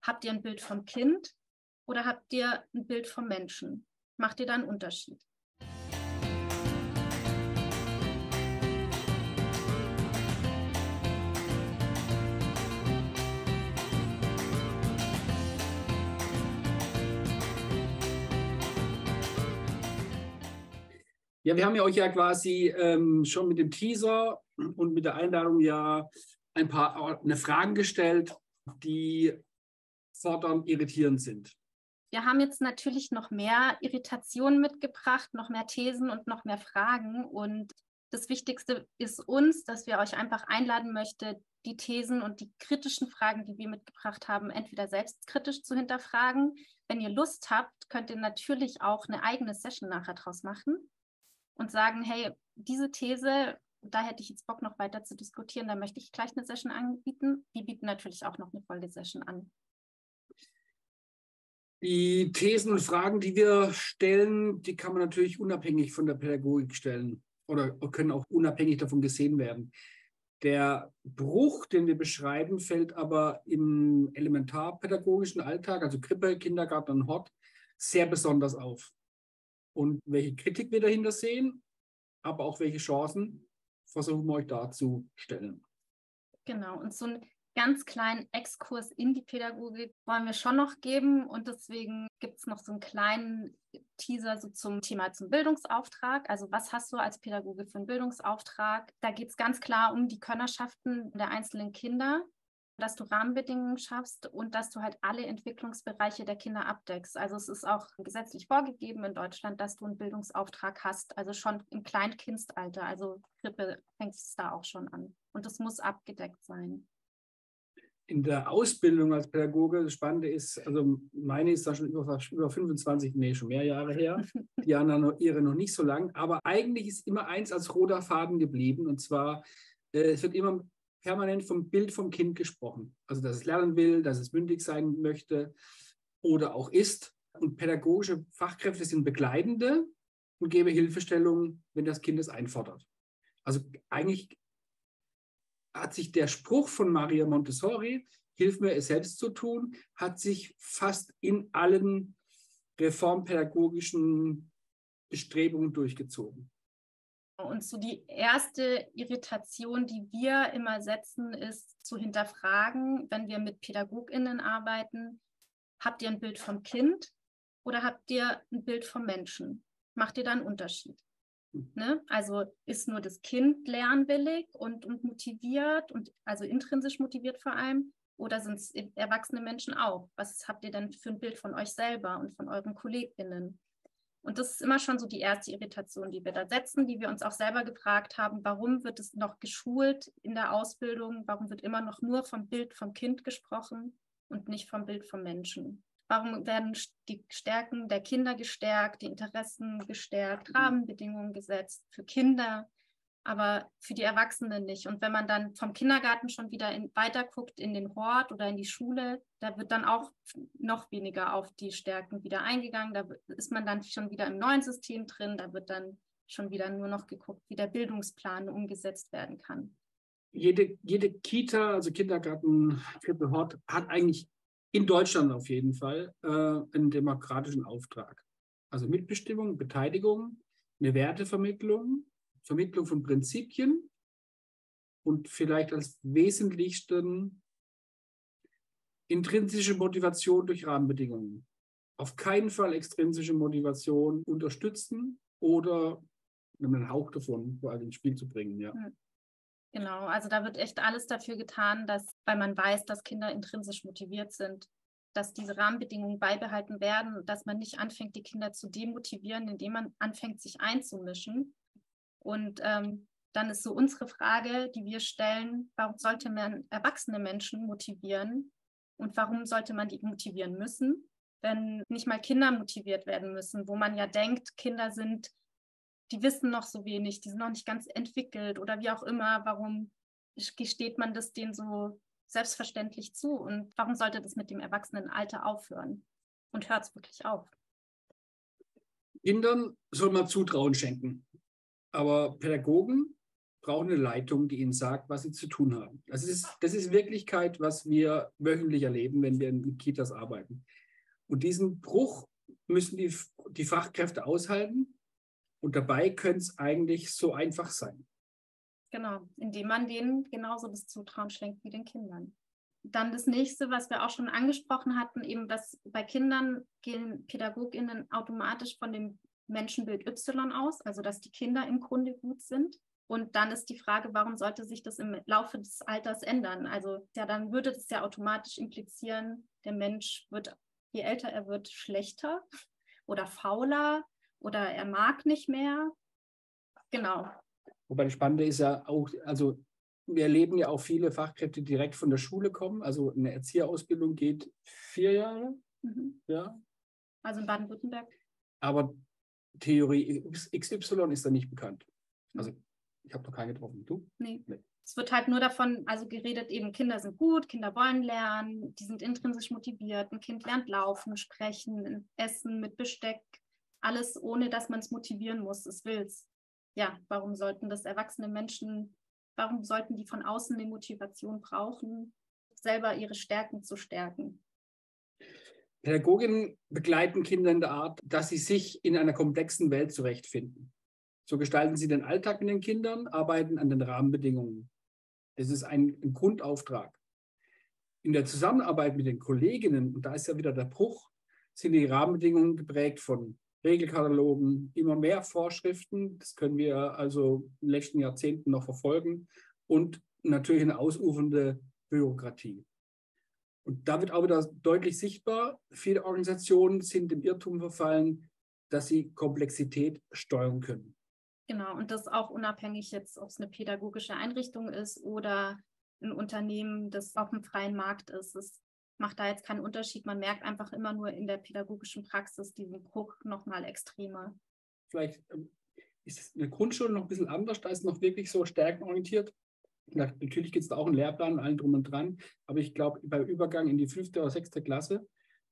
Habt ihr ein Bild vom Kind oder habt ihr ein Bild vom Menschen? Macht ihr da einen Unterschied? Ja, wir haben ja euch ja quasi schon mit dem Teaser und mit der Einladung ja eine Fragen gestellt, die fordernd irritierend sind. Wir haben jetzt natürlich noch mehr Irritationen mitgebracht, noch mehr Thesen und noch mehr Fragen. Und das Wichtigste ist uns, dass wir euch einfach einladen möchten, die Thesen und die kritischen Fragen, die wir mitgebracht haben, entweder selbstkritisch zu hinterfragen. Wenn ihr Lust habt, könnt ihr natürlich auch eine eigene Session nachher draus machen und sagen, hey, diese These, da hätte ich jetzt Bock noch weiter zu diskutieren, da möchte ich gleich eine Session anbieten. Wir bieten natürlich auch noch eine Folgesession an. Die Thesen und Fragen, die wir stellen, die kann man natürlich unabhängig von der Pädagogik stellen oder können auch unabhängig davon gesehen werden. Der Bruch, den wir beschreiben, fällt aber im elementarpädagogischen Alltag, also Krippe, Kindergarten und Hort, sehr besonders auf. Und welche Kritik wir dahinter sehen, aber auch welche Chancen, versuchen wir euch darzustellen. Genau, und so einen ganz kleinen Exkurs in die Pädagogik wollen wir schon noch geben. Und deswegen gibt es noch so einen kleinen Teaser so zum Thema zum Bildungsauftrag. Also was hast du als Pädagoge für einen Bildungsauftrag? Da geht es ganz klar um die Könnerschaften der einzelnen Kinder, dass du Rahmenbedingungen schaffst und dass du halt alle Entwicklungsbereiche der Kinder abdeckst. Also es ist auch gesetzlich vorgegeben in Deutschland, dass du einen Bildungsauftrag hast, also schon im Kleinkindalter, also Krippe fängt es da auch schon an. Und das muss abgedeckt sein. In der Ausbildung als Pädagoge, das Spannende ist, also meine ist da schon über 25, nee, schon mehr Jahre her, die anderen ihre noch nicht so lang, aber eigentlich ist immer eins als roter Faden geblieben, und zwar, es wird immer permanent vom Bild vom Kind gesprochen. Also, dass es lernen will, dass es mündig sein möchte oder auch ist. Und pädagogische Fachkräfte sind Begleitende und geben Hilfestellung, wenn das Kind es einfordert. Also eigentlich hat sich der Spruch von Maria Montessori, hilf mir es selbst zu tun, hat sich fast in allen reformpädagogischen Bestrebungen durchgezogen. Und so die erste Irritation, die wir immer setzen, ist zu hinterfragen, wenn wir mit PädagogInnen arbeiten, habt ihr ein Bild vom Kind oder habt ihr ein Bild vom Menschen? Macht ihr da einen Unterschied? Ne? Also ist nur das Kind lernwillig und motiviert und also intrinsisch motiviert vor allem, oder sind es erwachsene Menschen auch? Was habt ihr denn für ein Bild von euch selber und von euren KollegInnen? Und das ist immer schon so die erste Irritation, die wir da setzen, die wir uns auch selber gefragt haben, warum wird es noch geschult in der Ausbildung? Warum wird immer noch nur vom Bild vom Kind gesprochen und nicht vom Bild vom Menschen? Warum werden die Stärken der Kinder gestärkt, die Interessen gestärkt, Rahmenbedingungen gesetzt für Kinder, aber für die Erwachsenen nicht? Und wenn man dann vom Kindergarten schon wieder weiter guckt in den Hort oder in die Schule, da wird dann auch noch weniger auf die Stärken wieder eingegangen. Da ist man dann schon wieder im neuen System drin. Da wird dann schon wieder nur noch geguckt, wie der Bildungsplan umgesetzt werden kann. Jede Kita, also Kindergarten, Krippe, Hort, hat eigentlich in Deutschland auf jeden Fall einen demokratischen Auftrag. Also Mitbestimmung, Beteiligung, eine Wertevermittlung, Vermittlung von Prinzipien und vielleicht als wesentlichsten intrinsische Motivation durch Rahmenbedingungen. Auf keinen Fall extrinsische Motivation unterstützen oder einen Hauch davon ins Spiel zu bringen. Ja. Genau, also da wird echt alles dafür getan, dass, weil man weiß, dass Kinder intrinsisch motiviert sind, dass diese Rahmenbedingungen beibehalten werden, dass man nicht anfängt, die Kinder zu demotivieren, indem man anfängt, sich einzumischen. Und dann ist so unsere Frage, die wir stellen, warum sollte man erwachsene Menschen motivieren und warum sollte man die motivieren müssen, wenn nicht mal Kinder motiviert werden müssen, wo man ja denkt, Kinder sind, die wissen noch so wenig, die sind noch nicht ganz entwickelt oder wie auch immer, warum gesteht man das denen so selbstverständlich zu und warum sollte das mit dem Erwachsenenalter aufhören? Und hört es wirklich auf? Kindern soll man Zutrauen schenken. Aber Pädagogen brauchen eine Leitung, die ihnen sagt, was sie zu tun haben. Das ist Wirklichkeit, was wir wöchentlich erleben, wenn wir in Kitas arbeiten. Und diesen Bruch müssen die Fachkräfte aushalten. Und dabei könnte es eigentlich so einfach sein. Genau, indem man denen genauso das Zutrauen schenkt wie den Kindern. Dann das nächste, was wir auch schon angesprochen hatten, eben, dass bei Kindern gehen PädagogInnen automatisch von dem Menschenbild Y aus, also dass die Kinder im Grunde gut sind. Und dann ist die Frage, warum sollte sich das im Laufe des Alters ändern? Also ja, dann würde das ja automatisch implizieren, der Mensch wird, je älter er wird, schlechter oder fauler oder er mag nicht mehr. Genau. Wobei das Spannende ist ja auch, also wir erleben ja auch viele Fachkräfte, die direkt von der Schule kommen. Also eine Erzieherausbildung geht 4 Jahre. Ja. Also in Baden-Württemberg. Aber Theorie XY ist da nicht bekannt. Also ich habe noch keine getroffen. Du? Nee. Es wird halt nur davon, also geredet, eben Kinder sind gut, Kinder wollen lernen, die sind intrinsisch motiviert, ein Kind lernt laufen, sprechen, essen mit Besteck, alles ohne, dass man es motivieren muss, es will's. Ja, warum sollten das erwachsene Menschen, warum sollten die von außen eine Motivation brauchen, selber ihre Stärken zu stärken? Pädagoginnen begleiten Kinder in der Art, dass sie sich in einer komplexen Welt zurechtfinden. So gestalten sie den Alltag mit den Kindern, arbeiten an den Rahmenbedingungen. Das ist ein Grundauftrag. In der Zusammenarbeit mit den Kolleginnen, und da ist ja wieder der Bruch, sind die Rahmenbedingungen geprägt von Regelkatalogen, immer mehr Vorschriften, das können wir also in den letzten Jahrzehnten noch verfolgen, und natürlich eine ausufernde Bürokratie. Und da wird auch wieder deutlich sichtbar, viele Organisationen sind im Irrtum verfallen, dass sie Komplexität steuern können. Genau, und das auch unabhängig jetzt, ob es eine pädagogische Einrichtung ist oder ein Unternehmen, das auf dem freien Markt ist. Es macht da jetzt keinen Unterschied. Man merkt einfach immer nur in der pädagogischen Praxis diesen Bruch nochmal extremer. Vielleicht ist es in der Grundschule noch ein bisschen anders, da ist noch wirklich so stärkenorientiert. Natürlich gibt es da auch einen Lehrplan, allen drum und dran, aber ich glaube, beim Übergang in die 5. oder 6. Klasse,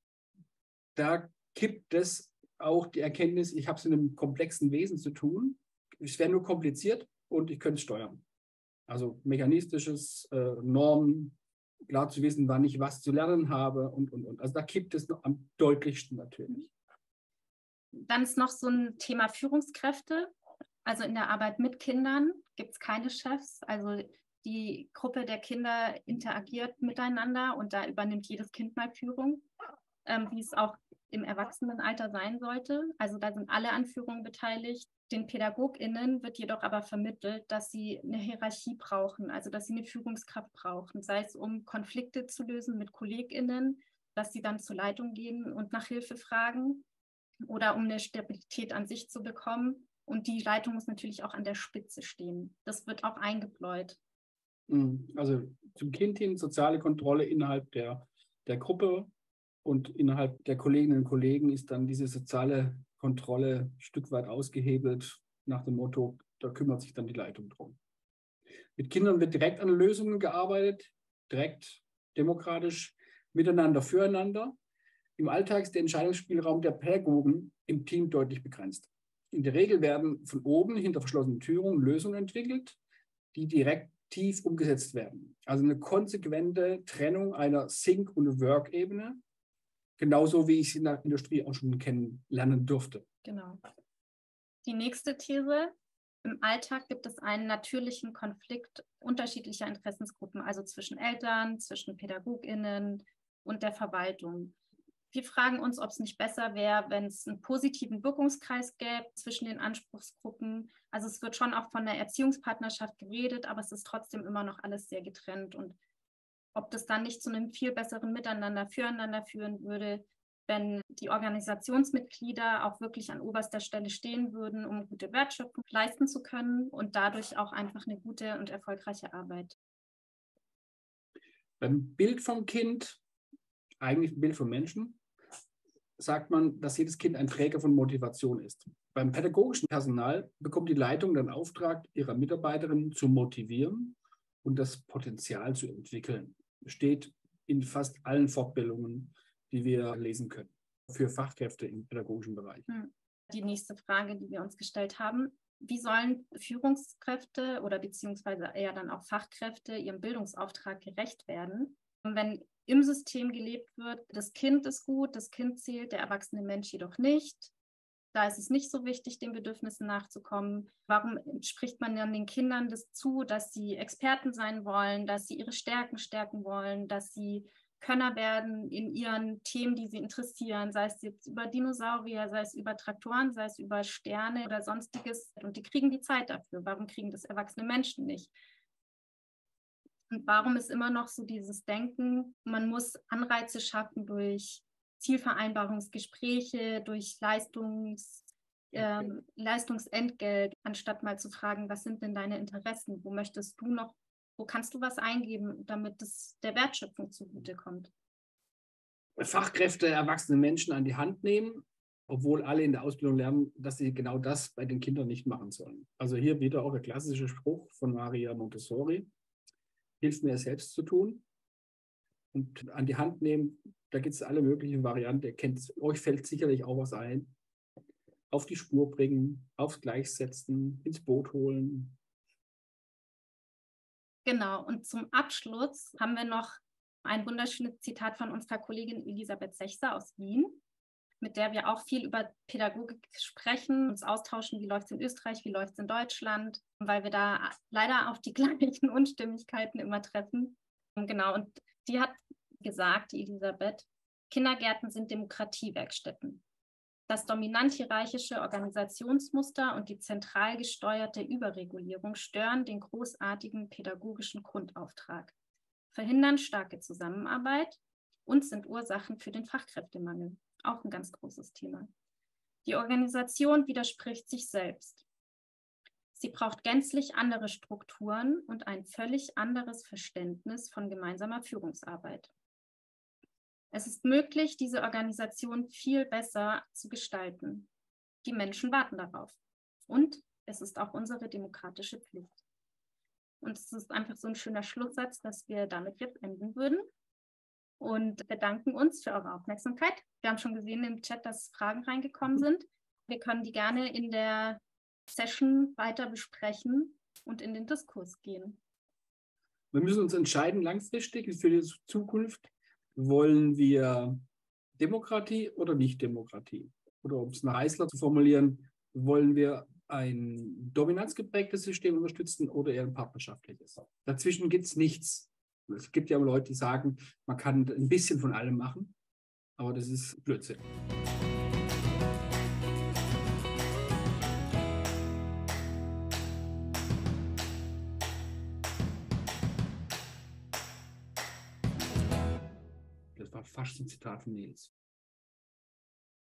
da kippt es auch die Erkenntnis, ich habe es mit einem komplexen Wesen zu tun. Es wäre nur kompliziert und ich könnte es steuern. Also mechanistisches Normen, klar zu wissen, wann ich was zu lernen habe und. Also da kippt es noch am deutlichsten natürlich. Dann ist noch so ein Thema Führungskräfte. Also in der Arbeit mit Kindern gibt es keine Chefs. Also die Gruppe der Kinder interagiert miteinander und da übernimmt jedes Kind mal Führung, wie es auch im Erwachsenenalter sein sollte. Also da sind alle an Führung beteiligt. Den PädagogInnen wird jedoch aber vermittelt, dass sie eine Hierarchie brauchen, also dass sie eine Führungskraft brauchen, sei es um Konflikte zu lösen mit KollegInnen, dass sie dann zur Leitung gehen und nach Hilfe fragen oder um eine Stabilität an sich zu bekommen. Und die Leitung muss natürlich auch an der Spitze stehen. Das wird auch eingebläut. Also zum Kind hin soziale Kontrolle innerhalb der Gruppe und innerhalb der Kolleginnen und Kollegen ist dann diese soziale Kontrolle ein Stück weit ausgehebelt nach dem Motto, da kümmert sich dann die Leitung drum. Mit Kindern wird direkt an Lösungen gearbeitet, direkt, demokratisch, miteinander, füreinander. Im Alltag ist der Entscheidungsspielraum der Pädagogen im Team deutlich begrenzt. In der Regel werden von oben hinter verschlossenen Türen Lösungen entwickelt, die direkt tief umgesetzt werden. Also eine konsequente Trennung einer Think- und Work-Ebene, genauso wie ich sie in der Industrie auch schon kennenlernen durfte. Genau. Die nächste These: Im Alltag gibt es einen natürlichen Konflikt unterschiedlicher Interessensgruppen, also zwischen Eltern, zwischen PädagogInnen und der Verwaltung. Wir fragen uns, ob es nicht besser wäre, wenn es einen positiven Wirkungskreis gäbe zwischen den Anspruchsgruppen. Also es wird schon auch von der Erziehungspartnerschaft geredet, aber es ist trotzdem immer noch alles sehr getrennt. Und ob das dann nicht zu einem viel besseren Miteinander, Füreinander führen würde, wenn die Organisationsmitglieder auch wirklich an oberster Stelle stehen würden, um gute Wertschöpfung leisten zu können und dadurch auch einfach eine gute und erfolgreiche Arbeit. Beim Bild vom Kind, eigentlich ein Bild vom Menschen, sagt man, dass jedes Kind ein Träger von Motivation ist. Beim pädagogischen Personal bekommt die Leitung den Auftrag, ihre Mitarbeiterinnen zu motivieren und das Potenzial zu entwickeln. Steht in fast allen Fortbildungen, die wir lesen können, für Fachkräfte im pädagogischen Bereich. Die nächste Frage, die wir uns gestellt haben: Wie sollen Führungskräfte oder beziehungsweise eher dann auch Fachkräfte ihrem Bildungsauftrag gerecht werden? Und wenn im System gelebt wird, das Kind ist gut, das Kind zählt, der erwachsene Mensch jedoch nicht. Da ist es nicht so wichtig, den Bedürfnissen nachzukommen. Warum spricht man dann den Kindern das zu, dass sie Experten sein wollen, dass sie ihre Stärken stärken wollen, dass sie Könner werden in ihren Themen, die sie interessieren, sei es jetzt über Dinosaurier, sei es über Traktoren, sei es über Sterne oder sonstiges. Und die kriegen die Zeit dafür. Warum kriegen das erwachsene Menschen nicht? Und warum ist immer noch so dieses Denken, man muss Anreize schaffen durch Zielvereinbarungsgespräche, durch Leistungsentgelt, anstatt mal zu fragen, was sind denn deine Interessen? Wo möchtest du noch, wo kannst du was eingeben, damit es der Wertschöpfung zugutekommt? Fachkräfte erwachsene Menschen an die Hand nehmen, obwohl alle in der Ausbildung lernen, dass sie genau das bei den Kindern nicht machen sollen. Also hier wieder auch der klassische Spruch von Maria Montessori: Hilf mir, es selbst zu tun. Und an die Hand nehmen, da gibt es alle möglichen Varianten. Euch fällt sicherlich auch was ein. Auf die Spur bringen, aufs Gleis setzen, ins Boot holen. Genau, und zum Abschluss haben wir noch ein wunderschönes Zitat von unserer Kollegin Elisabeth Sechser aus Wien, mit der wir auch viel über Pädagogik sprechen, uns austauschen, wie läuft es in Österreich, wie läuft es in Deutschland, weil wir da leider auf die gleichen Unstimmigkeiten immer treffen. Und genau, und die hat gesagt, die Elisabeth, Kindergärten sind Demokratiewerkstätten. Das dominant-hierarchische Organisationsmuster und die zentral gesteuerte Überregulierung stören den großartigen pädagogischen Grundauftrag, verhindern starke Zusammenarbeit und sind Ursachen für den Fachkräftemangel. Auch ein ganz großes Thema. Die Organisation widerspricht sich selbst. Sie braucht gänzlich andere Strukturen und ein völlig anderes Verständnis von gemeinsamer Führungsarbeit. Es ist möglich, diese Organisation viel besser zu gestalten. Die Menschen warten darauf. Und es ist auch unsere demokratische Pflicht. Und es ist einfach so ein schöner Schlusssatz, dass wir damit jetzt enden würden. Und bedanken uns für eure Aufmerksamkeit. Wir haben schon gesehen im Chat, dass Fragen reingekommen sind. Wir können die gerne in der Session weiter besprechen und in den Diskurs gehen. Wir müssen uns entscheiden, langfristig für die Zukunft, wollen wir Demokratie oder nicht Demokratie? Oder um es nach Eisler zu formulieren, wollen wir ein dominanzgeprägtes System unterstützen oder eher ein partnerschaftliches? Dazwischen gibt es nichts. Es gibt ja Leute, die sagen, man kann ein bisschen von allem machen, aber das ist Blödsinn. Das war fast ein Zitat von Nils.